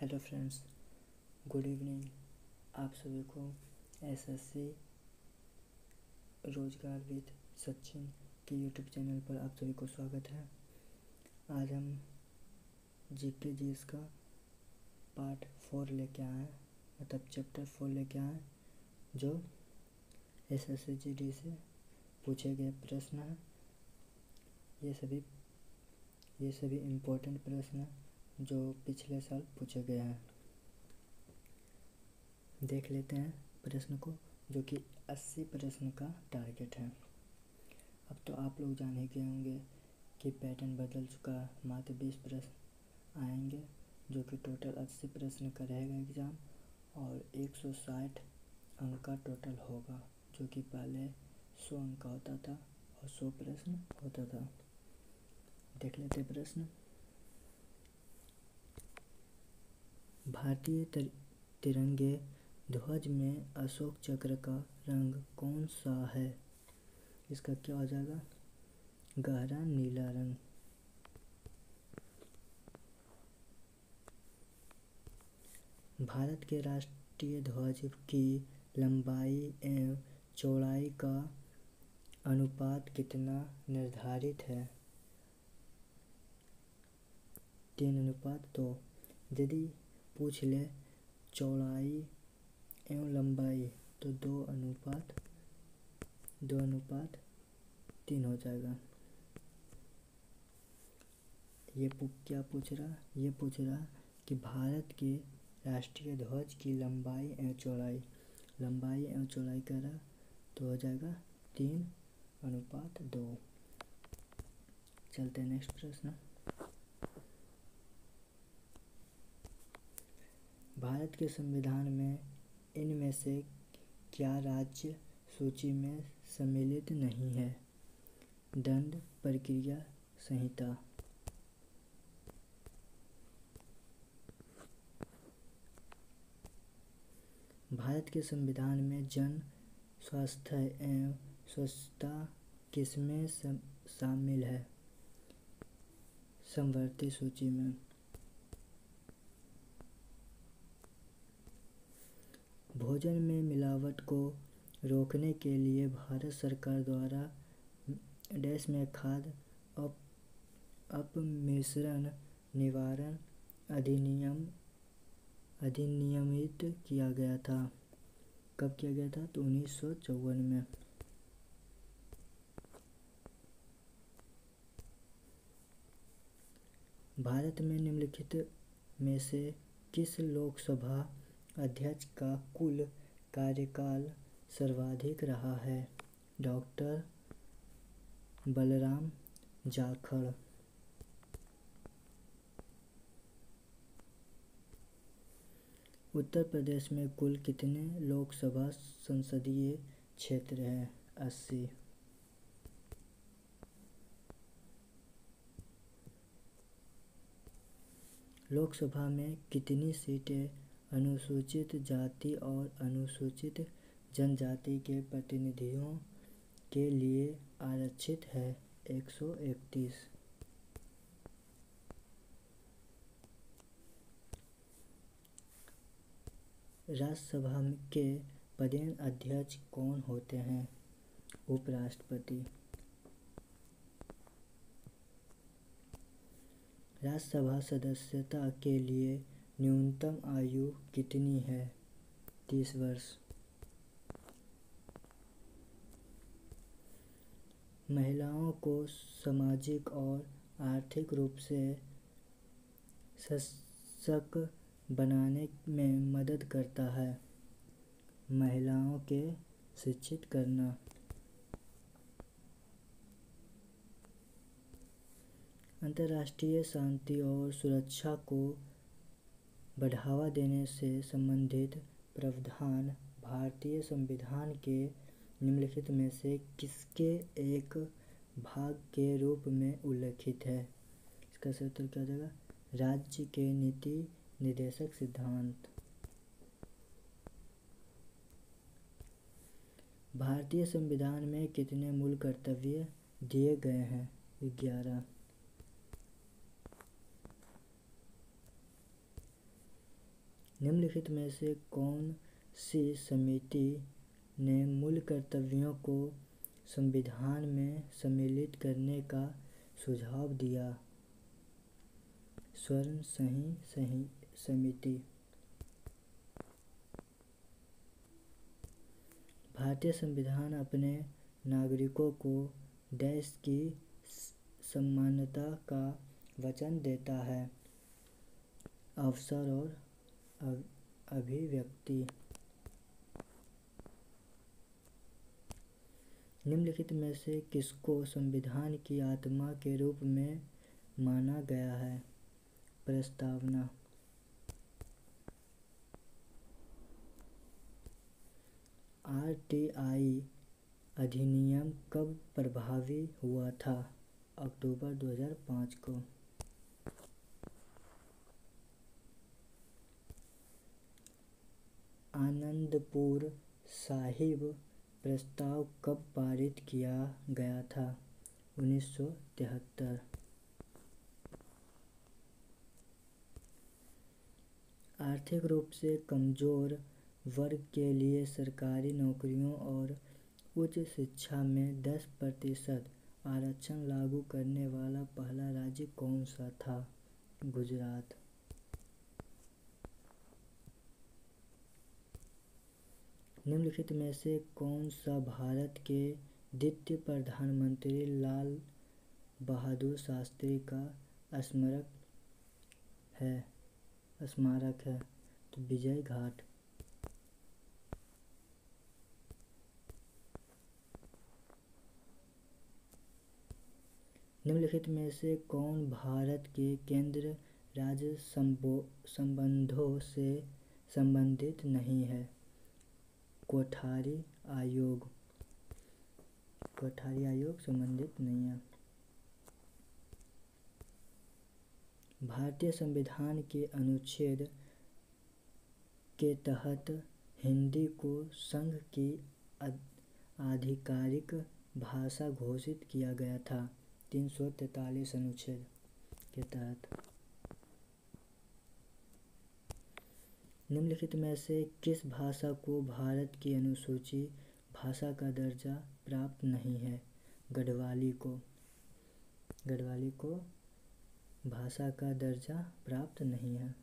Hello friends, good evening. आप सभी को एसएससी रोजगार विद सचिन के यूट्यूब चैनल पर आप सभी को स्वागत है। आज हम जीके जीएस का पार्ट 4 लेके आए हैं, मतलब चैप्टर 4 लेके आए हैं, जो एसएससी जीडी से पूछे गए प्रश्न हैं। ये सभी इम्पोर्टेंट प्रश्न हैं जो पिछले साल पूछे गए हैं। देख लेते हैं प्रश्न को, जो कि 80 प्रश्न का टारगेट है। अब तो आप लोग जान ही गए होंगे कि पैटर्न बदल चुका है। मात्र 20 प्रश्न आएंगे, जो कि टोटल 80 प्रश्न का रहेगा एग्ज़ाम, और 160 अंक का टोटल होगा, जो कि पहले 100 अंक का होता था और 100 प्रश्न होता था। देख लेते प्रश्न। भारतीय तिरंगे ध्वज में अशोक चक्र का रंग कौन सा है? इसका क्या हो जाएगा? गहरा नीला रंग। भारत के राष्ट्रीय ध्वज की लंबाई एवं चौड़ाई का अनुपात कितना निर्धारित है? 3:2। यदि पूछ ले चौड़ाई एवं लंबाई तो 2:3 हो जाएगा। ये क्या पूछ रहा? ये पूछ रहा कि भारत के राष्ट्रीय ध्वज की लंबाई एवं चौड़ाई कर रहा, तो हो जाएगा 3:2। चलते हैं नेक्स्ट प्रश्न। भारत के संविधान में इनमें से क्या राज्य सूची में सम्मिलित नहीं है? दंड प्रक्रिया संहिता। भारत के संविधान में जन स्वास्थ्य एवं स्वच्छता किसमें शामिल है? समवर्ती सूची में। भोजन में मिलावट को रोकने के लिए भारत सरकार द्वारा देश में खाद्य अपमिश्रण निवारण अधिनियमित किया गया था। कब किया गया था? तो 1954 में। भारत में निम्नलिखित में से किस लोकसभा अध्यक्ष का कुल कार्यकाल सर्वाधिक रहा है? डॉक्टर बलराम जाखड़। उत्तर प्रदेश में कुल कितने लोकसभा संसदीय क्षेत्र हैं? 80। लोकसभा में कितनी सीटें अनुसूचित जाति और अनुसूचित जनजाति के प्रतिनिधियों के लिए आरक्षित है? 131। राज्यसभा के पदेन अध्यक्ष कौन होते हैं? उपराष्ट्रपति। राज्यसभा सदस्यता के लिए न्यूनतम आयु कितनी है? 30 वर्ष। महिलाओं को सामाजिक और आर्थिक रूप से सशक्त बनाने में मदद करता है। महिलाओं के शिक्षित करना। अंतर्राष्ट्रीय शांति और सुरक्षा को बढ़ावा देने से संबंधित प्रावधान भारतीय संविधान के निम्नलिखित में से किसके एक भाग के रूप में उल्लिखित है? इसका सही उत्तर क्या हो जाएगा? राज्य के नीति निर्देशक सिद्धांत। भारतीय संविधान में कितने मूल कर्तव्य दिए गए हैं? 11। निम्नलिखित में से कौन सी समिति ने मूल कर्तव्यों को संविधान में सम्मिलित करने का सुझाव दिया? स्वर्ण सही समिति। भारतीय संविधान अपने नागरिकों को देश की समानता का वचन देता है। अवसर और अभिव्यक्ति। निम्नलिखित में से किसको संविधान की आत्मा के रूप में माना गया है? प्रस्तावना। आरटीआई अधिनियम कब प्रभावी हुआ था? अक्टूबर 2005 को। आनंदपुर साहिब प्रस्ताव कब पारित किया गया था? 1973। आर्थिक रूप से कमजोर वर्ग के लिए सरकारी नौकरियों और उच्च शिक्षा में 10% आरक्षण लागू करने वाला पहला राज्य कौन सा था? गुजरात। निम्नलिखित में से कौन सा भारत के द्वितीय प्रधानमंत्री लाल बहादुर शास्त्री का स्मारक है? तो विजय घाट। निम्नलिखित में से कौन भारत के केंद्र राज्य संबंधों से संबंधित नहीं है? कोठारी आयोग संबंधित नहीं है। भारतीय संविधान के अनुच्छेद के तहत हिंदी को संघ की आधिकारिक भाषा घोषित किया गया था। 343 अनुच्छेद के तहत। निम्नलिखित में से किस भाषा को भारत की अनुसूची भाषा का दर्जा प्राप्त नहीं है? गढ़वाली को भाषा का दर्जा प्राप्त नहीं है।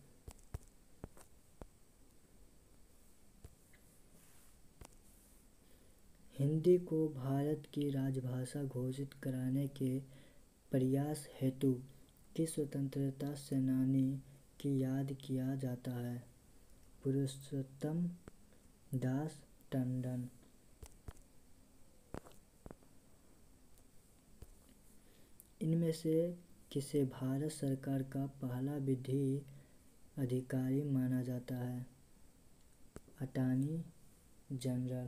हिंदी को भारत की राजभाषा घोषित कराने के प्रयास हेतु किस स्वतंत्रता सेनानी की याद किया जाता है? पुरुषोत्तम दास टंडन। इनमें से किसे भारत सरकार का पहला विधि अधिकारी माना जाता है? Attorney general.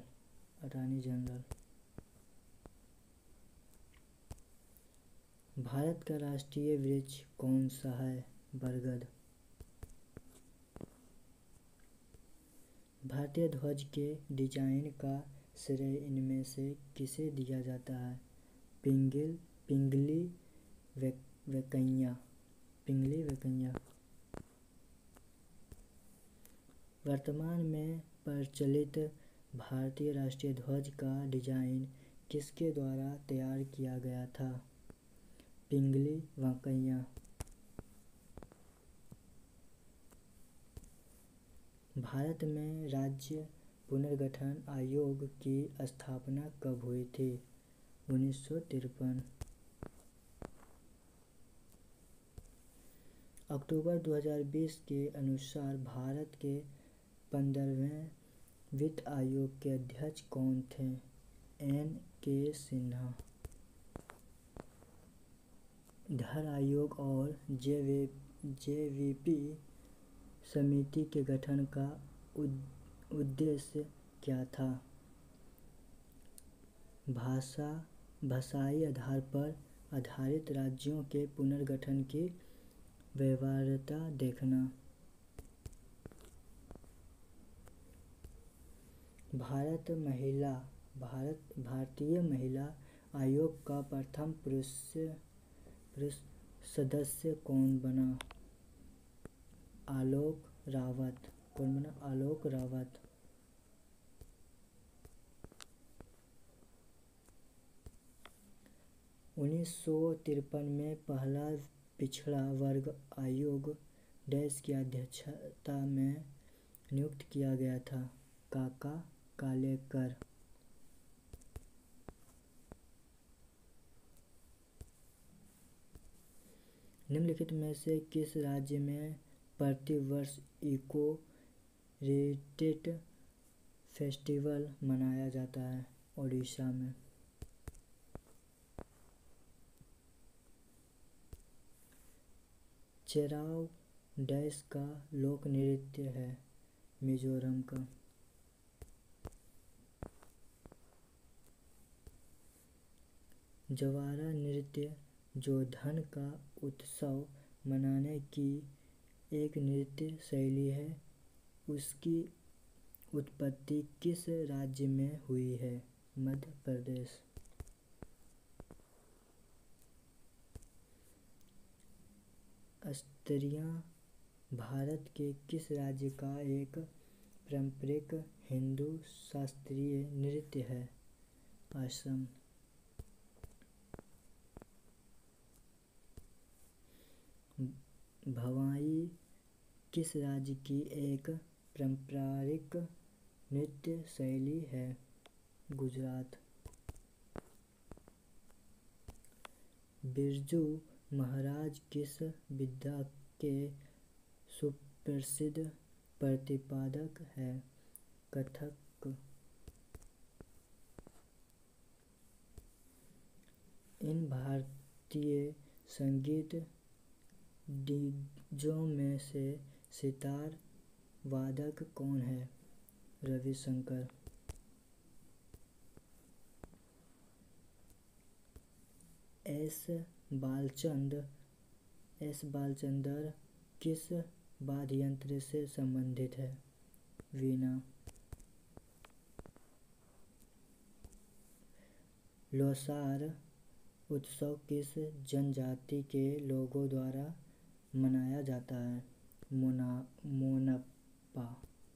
भारत का राष्ट्रीय वृक्ष कौन सा है? बरगद। भारतीय ध्वज के डिजाइन का श्रेय इनमें से किसे दिया जाता है? पिंगली वेंकैया। वर्तमान में प्रचलित भारतीय राष्ट्रीय ध्वज का डिजाइन किसके द्वारा तैयार किया गया था? पिंगली वेंकैया। भारत में राज्य पुनर्गठन आयोग की स्थापना कब हुई थी? 1953। अक्टूबर 2020 के अनुसार भारत के 15वें वित्त आयोग के अध्यक्ष कौन थे? N.K. सिन्हा। धर आयोग और जेवीपी समिति के गठन का उद्देश्य क्या था? भाषाई आधार पर आधारित राज्यों के पुनर्गठन की व्यवहार्यता देखना। भारतीय महिला आयोग का प्रथम पुरुष सदस्य कौन बना? आलोक रावत। कौन बना? आलोक रावत। 1953 में पहला पिछड़ा वर्ग आयोग डैश की अध्यक्षता में नियुक्त किया गया था। काका कालेकर। निम्नलिखित में से किस राज्य में प्रतिवर्ष इको हेरिटेज फेस्टिवल मनाया जाता है? ओडिशा में। चेराव डैश का लोक नृत्य है? मिजोरम का। जवारा नृत्य जो धन का उत्सव मनाने की एक नृत्य शैली है, उसकी उत्पत्ति किस राज्य में हुई है? मध्य प्रदेश। स्त्रियां भारत के किस राज्य का एक पारंपरिक हिंदू शास्त्रीय नृत्य है? असम। भवाई किस राज्य की एक पारंपरिक नृत्य शैली है? गुजरात। बिरजू महाराज किस विधा के सुप्रसिद्ध प्रतिपादक है? कथक। इन भारतीय संगीत दिग्गजों में से सितार वादक कौन है? रविशंकर। एस बालचंदर किस वाद्य यंत्र से संबंधित है? वीणा। लोसार उत्सव किस जनजाति के लोगों द्वारा मनाया जाता है? मोनपा।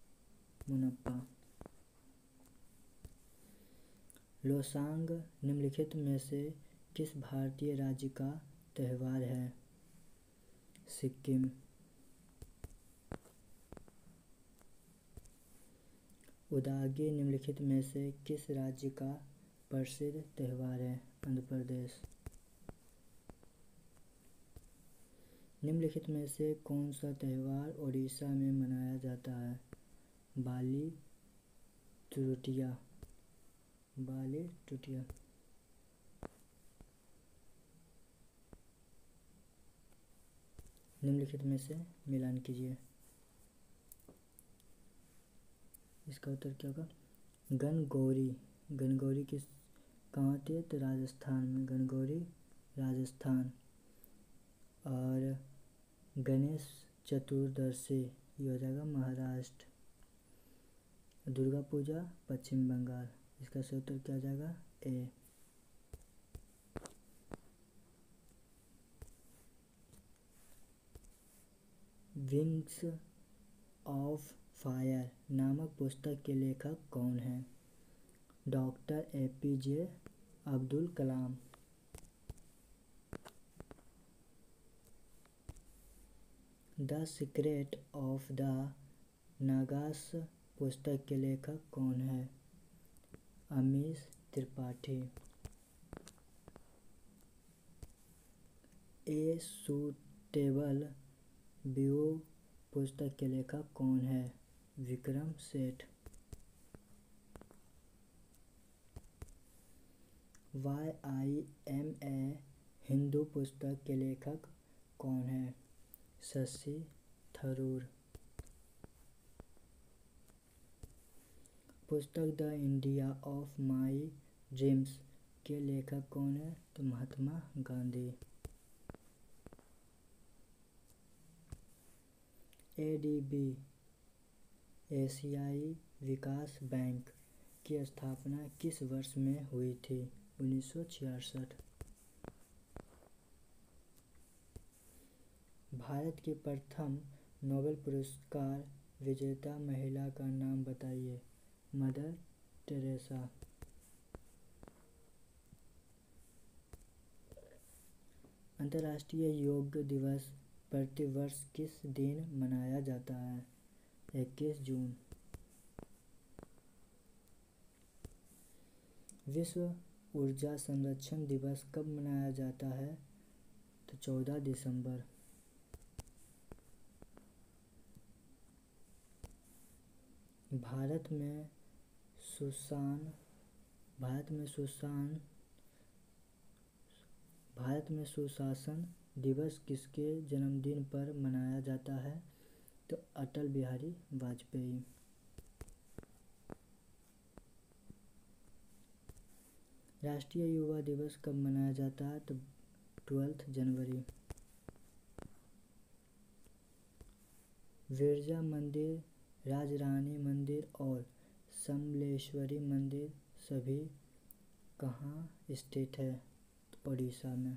लोसांग निम्नलिखित में से किस भारतीय राज्य का त्योहार है? सिक्किम। उदागी निम्नलिखित में से किस राज्य का प्रसिद्ध त्योहार है? आंध्र प्रदेश। निम्नलिखित में से कौन सा त्योहार ओडिशा में मनाया जाता है? बाली तृतीया। निम्नलिखित में से मिलान कीजिए। इसका उत्तर क्या होगा? गणगौरी किस कहाँ होती है? तो राजस्थान में। गणगौरी राजस्थान। और गणेश चतुर्दशी ये हो जाएगा महाराष्ट्र। दुर्गा पूजा पश्चिम बंगाल। इसका सही उत्तर क्या हो जाएगा? ए। विंग्स ऑफ फायर नामक पुस्तक के लेखक कौन है? Doctor APJ Abdul Kalam. The secret of the Nagas पुस्तक के लेखक कौन है? Amish Tripathi. A suitable view पुस्तक के लेखक कौन है? विक्रम सेठ। YIMA हिंदू पुस्तक के लेखक कौन है? शशि थरूर। पुस्तक the India of my dreams के लेखक कौन है? तो महात्मा गांधी। ADB एशियाई विकास बैंक की स्थापना किस वर्ष में हुई थी? 1966। भारत के प्रथम नोबेल पुरस्कार विजेता महिला का नाम बताइए। Mother Teresa. अंतर्राष्ट्रीय योग दिवस प्रतिवर्ष किस दिन मनाया जाता है? 21 जून। विश्व ऊर्जा संरक्षण दिवस कब मनाया जाता है? तो 14 दिसंबर। भारत में सुशासन दिवस किसके जन्मदिन पर मनाया जाता है? तो अटल बिहारी वाजपेयी। राष्ट्रीय युवा दिवस कब मनाया जाता है? तो 12 जनवरी। बिरजा मंदिर, राजरानी मंदिर और समलेश्वरी मंदिर सभी कहाँ स्थित है? तो ओडिशा में।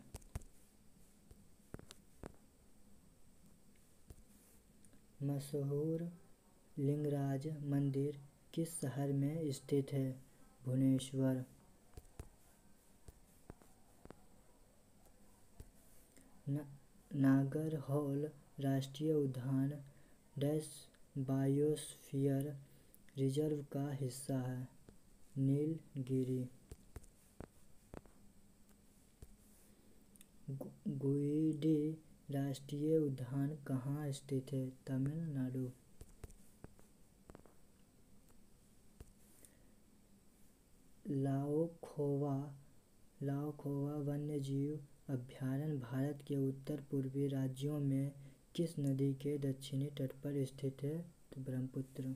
मशहूर लिंगराज मंदिर किस शहर में स्थित है? भुवनेश्वर। नागरहोल राष्ट्रीय उद्यान डैश बायोस्फीयर रिजर्व का हिस्सा है? नीलगिरी। गुइडी राष्ट्रीय उद्यान कहाँ स्थित है? तमिलनाडु। लाओखोवा वन्यजीव अभयारण्य भारत के उत्तर पूर्वी राज्यों में किस नदी के दक्षिणी तट पर स्थित है? तो ब्रह्मपुत्र।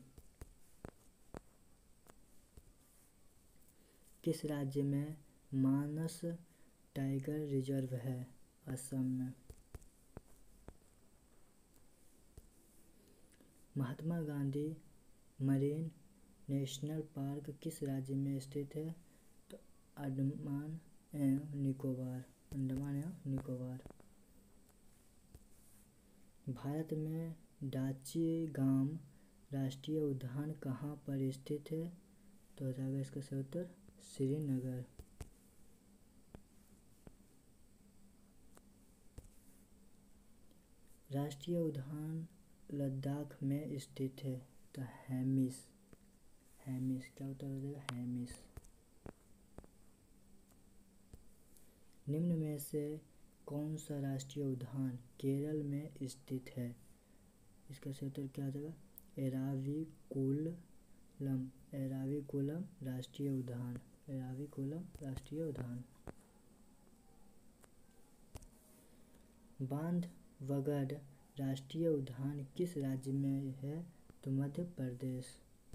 किस राज्य में मानस टाइगर रिजर्व है? असम में। Mahatma Gandhi marine national park किस राज्य में स्थित है? तो अंडमान एवं निकोबार। भारत में डाचीगाम राष्ट्रीय उद्यान कहाँ पर स्थित है? तो हो जाएगा इसका सही उत्तर श्रीनगर। राष्ट्रीय उद्यान लद्दाख में स्थित है? तो हेमिस। क्या उत्तर हो जाएगा? हेमिस। निम्न में से कौन सा राष्ट्रीय उद्यान केरल में स्थित है? इसका सही उत्तर क्या हो जाएगा? एराविकुलम राष्ट्रीय उद्यान। बांधवगढ़ राष्ट्रीय उद्यान किस राज्य में है? तो मध्य प्रदेश।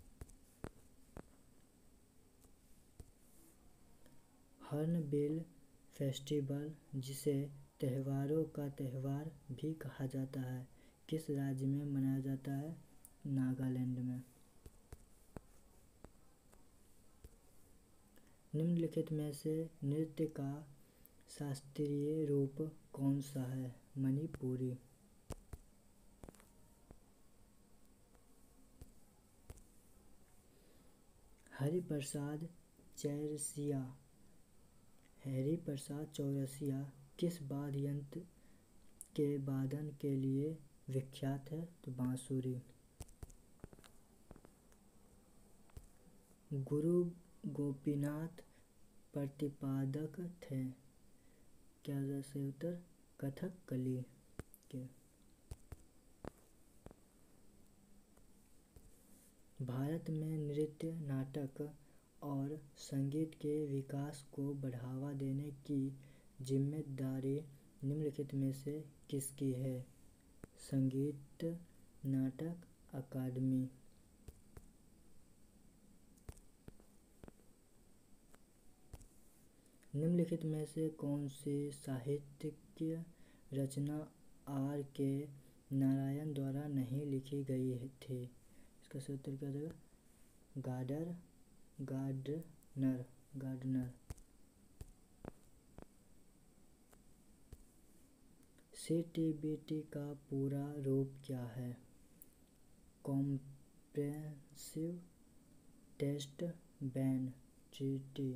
हॉर्नबिल फेस्टिवल जिसे त्योहारों का त्योहार भी कहा जाता है किस राज्य में मनाया जाता है? नागालैंड में। निम्नलिखित में से नृत्य का शास्त्रीय रूप कौन सा है? मणिपुरी। हरिप्रसाद चौरसिया किस वाद्य यंत्र के वादन के लिए विख्यात है? तो बांसुरी। गुरु गोपीनाथ प्रतिपादक थे? क्या सही उत्तर? कथकली के। भारत में नृत्य, नाटक और संगीत के विकास को बढ़ावा देने की जिम्मेदारी निम्नलिखित में से किसकी है? संगीत नाटक अकादमी। निम्नलिखित में से कौन सी साहित्यिक रचना आर के नारायण द्वारा नहीं लिखी गई थी? इसका सही उत्तर क्या हो जाएगा? गार्डनर। CTBT का पूरा रूप क्या है? Comprehensive test ban treaty.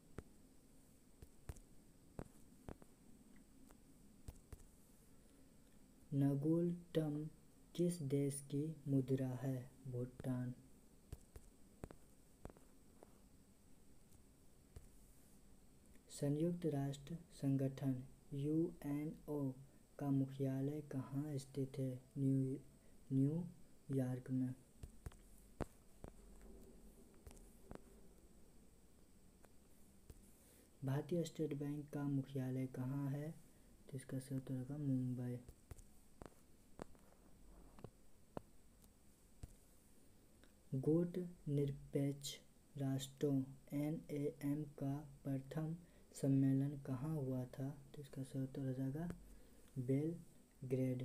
नगुल टम किस देश की मुद्रा है? भूटान। संयुक्त राष्ट्र संगठन यूएनओ का मुख्यालय कहाँ स्थित है? न्यूयॉर्क में। भारतीय स्टेट बैंक का मुख्यालय कहाँ है? तो इसका सही उत्तर होगा मुंबई। गुट निरपेक्ष राष्ट्रों NAM का प्रथम सम्मेलन कहाँ हुआ था? तो इसका सही उत्तर हो जाएगा बेलग्रेड।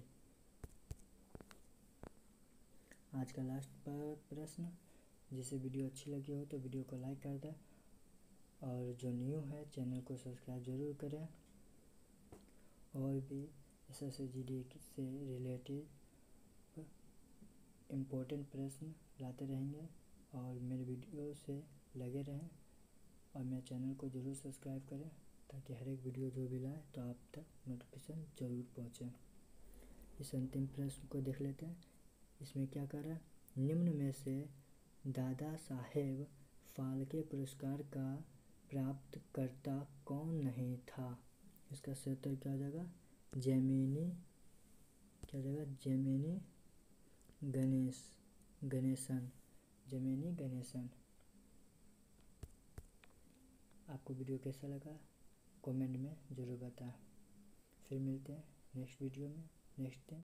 आज का लास्ट प्रश्न, जिसे वीडियो अच्छी लगी हो तो वीडियो को लाइक कर दें, और जो न्यू है चैनल को सब्सक्राइब जरूर करें। और भी SSGD से रिलेटेड इम्पोर्टेंट प्रश्न लाते रहेंगे, और मेरे वीडियो से लगे रहें, और मेरे चैनल को ज़रूर सब्सक्राइब करें ताकि हर एक वीडियो जो भी लाए तो आप तक नोटिफिकेशन ज़रूर पहुँचे। इस अंतिम प्रश्न को देख लेते हैं। इसमें क्या कर रहा है? निम्न में से दादा साहेब फाल्के पुरस्कार का प्राप्तकर्ता कौन नहीं था? इसका सही उत्तर क्या हो जाएगा? जेमिनी गणेशन। आपको वीडियो कैसा लगा कमेंट में ज़रूर बताएं। फिर मिलते हैं नेक्स्ट वीडियो में नेक्स्ट दिन।